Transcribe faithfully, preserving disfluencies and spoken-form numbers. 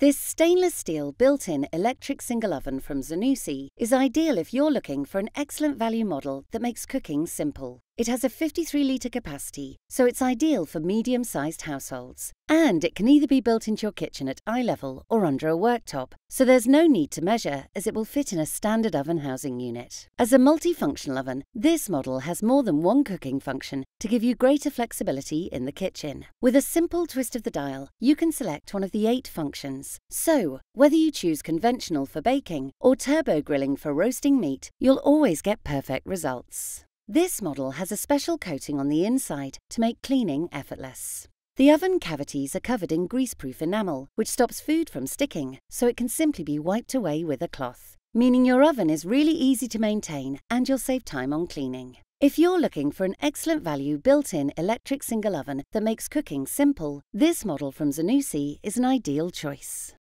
This stainless steel built-in electric single oven from Zanussi is ideal if you're looking for an excellent value model that makes cooking simple. It has a fifty-three litre capacity, so it's ideal for medium-sized households. And it can either be built into your kitchen at eye level or under a worktop, so there's no need to measure as it will fit in a standard oven housing unit. As a multifunctional oven, this model has more than one cooking function to give you greater flexibility in the kitchen. With a simple twist of the dial, you can select one of the eight functions. So, whether you choose conventional for baking or turbo grilling for roasting meat, you'll always get perfect results. This model has a special coating on the inside to make cleaning effortless. The oven cavities are covered in greaseproof enamel, which stops food from sticking, so it can simply be wiped away with a cloth, meaning your oven is really easy to maintain and you'll save time on cleaning. If you're looking for an excellent value built-in electric single oven that makes cooking simple, this model from Zanussi is an ideal choice.